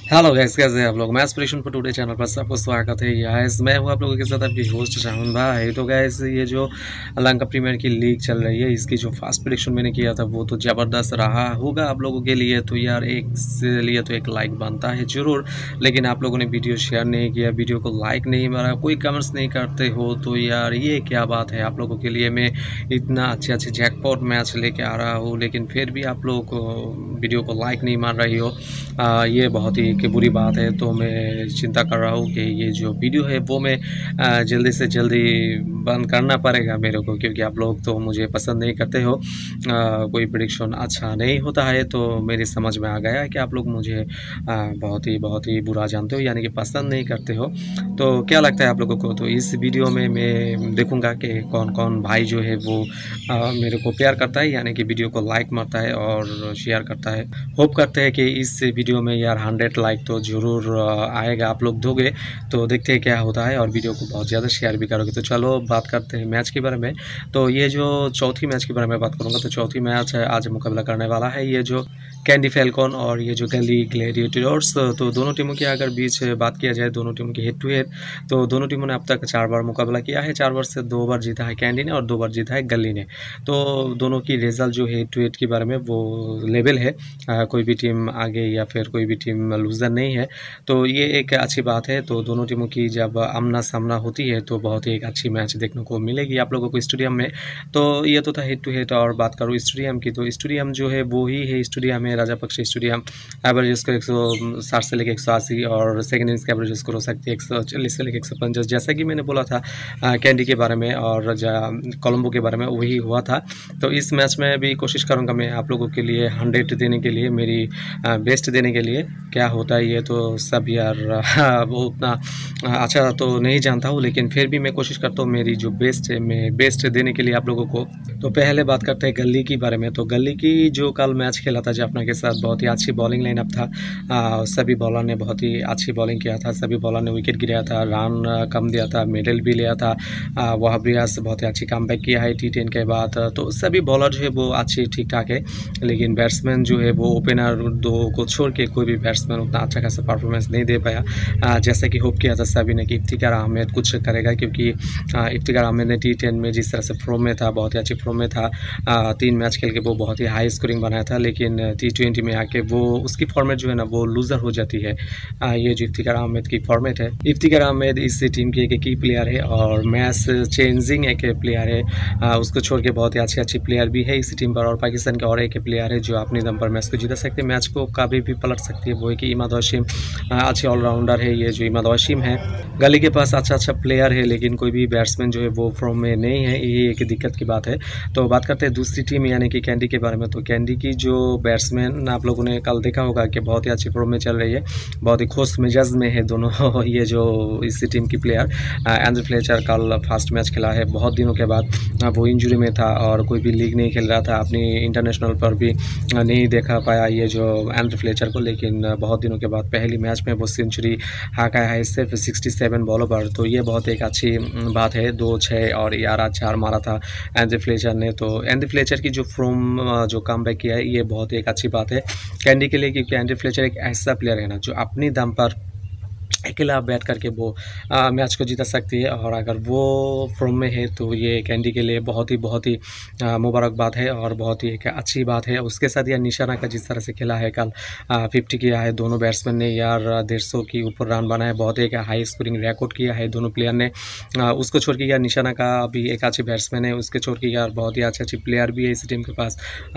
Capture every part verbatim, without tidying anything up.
Hello guys, कैसे हैं आप लोग। मैं एस्पिरेशन फॉर टुडे चैनल पर सबको स्वागत है। गाइस मैं हूं आप लोगों के साथ आपकी होस्ट शाहन भाई। तो गाइस ये जो लंका प्रीमियर की लीग चल रही है, इसकी जो फास्ट प्रेडिक्शन मैंने किया था वो तो ज़बरदस्त रहा होगा आप लोगों के लिए। तो यार एक से लिए तो एक लाइक बनता है ज़रूर, लेकिन आप लोगों ने वीडियो शेयर नहीं किया, वीडियो को लाइक नहीं मारा, कोई कमेंट्स नहीं करते हो। तो यार ये क्या बात है। आप लोगों के लिए मैं इतना अच्छे अच्छे जैकपॉट मैच लेके आ रहा हूँ, लेकिन फिर भी आप लोग वीडियो को लाइक नहीं मार रही हो। आ, ये बहुत ही कि बुरी बात है। तो मैं चिंता कर रहा हूँ कि ये जो वीडियो है वो मैं आ, जल्दी से जल्दी बंद करना पड़ेगा मेरे को, क्योंकि आप लोग तो मुझे पसंद नहीं करते हो। आ, कोई प्रेडिक्शन अच्छा नहीं होता है। तो मेरी समझ में आ गया है कि आप लोग मुझे आ, बहुत ही बहुत ही बुरा जानते हो, यानी कि पसंद नहीं करते हो। तो क्या लगता है आप लोगों को। तो इस वीडियो में मैं देखूँगा कि कौन कौन भाई जो है वो आ, मेरे को प्यार करता है, यानी कि वीडियो को लाइक मारता है और शेयर करता है। होप करते हैं कि इस वीडियो में यार हंड्रेड लाइक तो ज़रूर आएगा, आप लोग दोगे। तो देखते हैं क्या होता है, और वीडियो को बहुत ज़्यादा शेयर भी करोगे। तो चलो बात करते हैं मैच के बारे में। तो ये जो चौथी मैच के बारे में बात करूँगा, तो चौथी मैच है आज मुकाबला करने वाला है ये जो कैंडी फैल्कन और ये जो गली ग्लैडिएटर्स। तो दोनों टीमों की अगर बीच बात किया जाए, दोनों टीमों की हेड टू हेड, तो दोनों टीमों ने अब तक चार बार मुकाबला किया है। चार बार से दो बार जीता है कैंडी ने और दो बार जीता है गली ने। तो दोनों की रिजल्ट जो हेड टू हेड के बारे में वो लेवल है, आ, कोई भी टीम आगे या फिर कोई भी टीम लूज़र नहीं है। तो ये एक अच्छी बात है। तो दोनों टीमों की जब आमना सामना होती है तो बहुत ही एक अच्छी मैच देखने को मिलेगी आप लोगों को स्टेडियम में। तो ये तो था हेड टू हेड। और बात करूँ स्टेडियम की, तो स्टेडियम जो है वो ही है स्टेडियम है राजापक्षे स्टेडियम। एवरेज इसको एक सौ साठ से लेकर एक सौ अस्सी, और सेकेंड इनिंग्स का एवरेज स्कोर हो सकती है एक सौ चालीस से लेकर एक सौ पचास। जैसा कि मैंने बोला था कैंडी के बारे में और कोलंबो के बारे में, वही हुआ था। तो इस मैच में भी कोशिश करूँगा मैं आप लोगों के लिए हंड्रेड देने के लिए, मेरी बेस्ट देने के लिए। क्या होता है ये तो सब यार वो उतना अच्छा तो नहीं जानता हूँ, लेकिन फिर भी मैं कोशिश करता हूँ मेरी जो बेस्ट है मैं बेस्ट देने के लिए आप लोगों को। तो पहले बात करते हैं गली की बारे में। तो गली की जो कल मैच खेला था जाफना के साथ, बहुत ही अच्छी बॉलिंग लाइनअप था। आ, सभी बॉलर ने बहुत ही अच्छी बॉलिंग किया था, सभी बॉलर ने विकेट गिराया था, रन कम दिया था, मेडल भी लिया था। वहाब रियाज बहुत ही अच्छी कमबैक किया है टी टेन के बाद। तो सभी बॉलर जो है वो अच्छी ठीक ठाक है, लेकिन बैट्समैन जो है वो ओपनर दो को छोड़ के कोई भी बैट्समैन उतना अच्छा खासा परफॉर्मेंस नहीं दे पाया। जैसा कि होप किया था सभी ने कि इफ्तिकार अहमद कुछ करेगा, क्योंकि इफ्तिकार अहमद ने टी टेन में जिस तरह से फॉर्म में था, बहुत ही अच्छी फॉर्म में था। आ, तीन मैच खेल के वो बहुत ही हाई स्कोरिंग बनाया था, लेकिन टी ट्वेंटी में आके वो उसकी फॉर्मेट जो है ना वो लूज़र हो जाती है। आ, ये जो इफ्तिकार अहमद की फॉर्मेट है, इफ्तिकार अहमद इस टीम की एक की प्लेयर है और मैच चेंजिंग एक प्लेयर है। आ, उसको छोड़ के बहुत ही अच्छी अच्छी प्लेयर भी है इस टीम पर, और पाकिस्तान के और एक प्लेयर है जो अपने दम पर मैच को जीता सकते हैं, मैच को कभी भी पलट सकती है, वो है कि इमाद वासिम। अच्छे ऑलराउंडर है ये जो इमाद वासिम है। गली के पास अच्छा अच्छा प्लेयर है, लेकिन कोई भी बैट्समैन जो है वो फॉर्म में नहीं है, ये एक दिक्कत की बात है। तो बात करते हैं दूसरी टीम यानी कि कैंडी के बारे में। तो कैंडी की जो बैट्समैन आप लोगों ने कल देखा होगा कि बहुत ही अच्छी फॉर्म में चल रही है, बहुत ही खुश मिजाज में है दोनों ये जो इस टीम की प्लेयर। एंड्रू फ्लेचर कल फर्स्ट मैच खेला है बहुत दिनों के बाद, वो इंजरी में था और कोई भी लीग नहीं खेल रहा था, अपनी इंटरनेशनल पर भी नहीं देखा पाया ये जो एंड्रू फ्लेचर को, लेकिन बहुत दिनों के बाद पहली मैच में वो सेंचुरी हाका है सिर्फ सिक्सटी सेवन बॉलों पर। तो ये बहुत एक अच्छी बात है, दो छः और ग्यारह चार मारा था एंड्रू फ्लेचर ने। तो एंड्रू फ्लेचर की जो फॉर्म जो कमबैक किया है ये बहुत एक अच्छी बात है कैंडी के लिए, क्योंकि एंड्रू फ्लेचर एक ऐसा प्लेयर है ना जो अपनी दम पर अकेला बैठ करके वो आ, मैच को जीता सकती है। और अगर वो फॉर्म में है तो ये कैंडी के लिए बहुत ही बहुत ही मुबारकबाद है और बहुत ही एक अच्छी बात है। उसके साथ यार निशाना का जिस तरह से खेला है कल, फिफ्टी किया है दोनों बैट्समैन ने यार, डेढ़ सौ के ऊपर रन बनाए, बहुत ही एक हाई स्कोरिंग रिकॉर्ड किया है दोनों प्लेयर ने। आ, उसको छोड़ के यार निशाना का भी एक अच्छी बैट्समैन है, उसके छोड़ के यार बहुत ही अच्छी अच्छी प्लेयर भी है इस टीम के पास।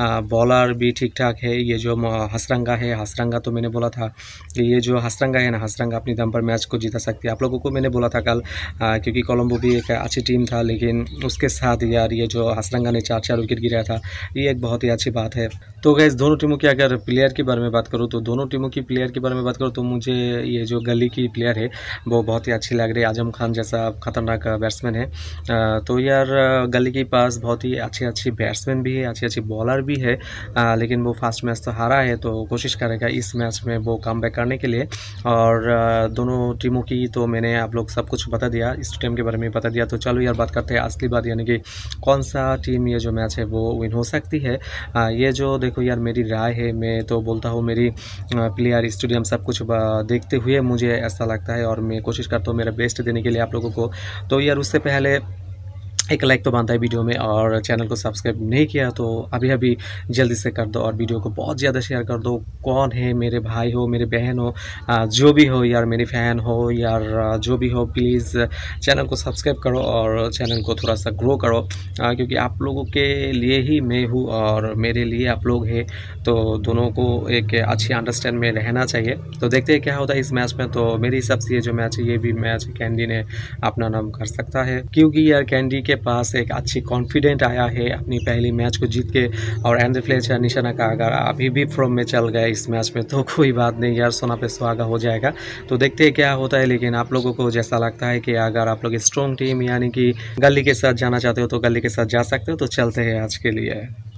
बॉलर भी ठीक ठाक है, ये जो हसरंगा है, हसरंगा तो मैंने बोला था कि ये जो हसरंगा है ना, हसरंगा अपनी दम पर मैच को जीता सकती है। आप लोगों को मैंने बोला था कल, आ, क्योंकि कोलंबो भी एक अच्छी टीम था, लेकिन उसके साथ यार ये जो हसरंगा ने चार चार विकेट गिराया था, ये एक बहुत ही अच्छी बात है। तो गैस दोनों टीमों की अगर प्लेयर के बारे में बात करूँ, तो दोनों टीमों की प्लेयर के बारे में बात करूँ तो मुझे ये जो गली की प्लेयर है वो बहुत ही अच्छी लग रही है। आजम खान जैसा खतरनाक बैट्समैन है। आ, तो यार गली के पास बहुत ही अच्छी अच्छी बैट्समैन भी है, अच्छी अच्छी बॉलर भी है, आ, लेकिन वो फर्स्ट मैच तो हारा है, तो कोशिश करेगा इस मैच में वो कमबैक करने के लिए। और दोनों टीमों की तो मैंने आप लोग सब कुछ बता दिया, इस टीम के बारे में बता दिया। तो चलो यार बात करते हैं असली बात, यानी कि कौन सा टीम ये जो मैच है वो विन हो सकती है। आ, ये जो देखो यार मेरी राय है, मैं तो बोलता हूँ मेरी प्लेयर स्टेडियम सब कुछ देखते हुए मुझे ऐसा लगता है और मैं कोशिश करता हूँ मेरा बेस्ट देने के लिए आप लोगों को। तो यार उससे पहले एक लाइक तो बनता है वीडियो में, और चैनल को सब्सक्राइब नहीं किया तो अभी अभी जल्दी से कर दो, और वीडियो को बहुत ज़्यादा शेयर कर दो। कौन है, मेरे भाई हो, मेरे बहन हो, जो भी हो यार, मेरी फ़ैन हो यार, जो भी हो, प्लीज़ चैनल को सब्सक्राइब करो और चैनल को थोड़ा सा ग्रो करो, क्योंकि आप लोगों के लिए ही मैं हूँ और मेरे लिए आप लोग हैं। तो दोनों को एक अच्छी अंडरस्टैंड में रहना चाहिए। तो देखते हैं क्या होता है इस मैच में। तो मेरे हिसाब से ये जो मैच है ये भी मैच कैंडी ने अपना नाम कर सकता है, क्योंकि यार कैंडी के पास एक अच्छी कॉन्फिडेंट आया है अपनी पहली मैच को जीत के। और एंड फ्लेचर निशाना का अगर अभी भी फॉर्म में चल गया इस मैच में तो कोई बात नहीं यार, सोना पे सुहागा हो जाएगा। तो देखते हैं क्या होता है। लेकिन आप लोगों को जैसा लगता है कि अगर आप लोग स्ट्रॉन्ग टीम यानी कि गली के साथ जाना चाहते हो तो गली के साथ जा सकते हो। तो चलते हैं आज के लिए।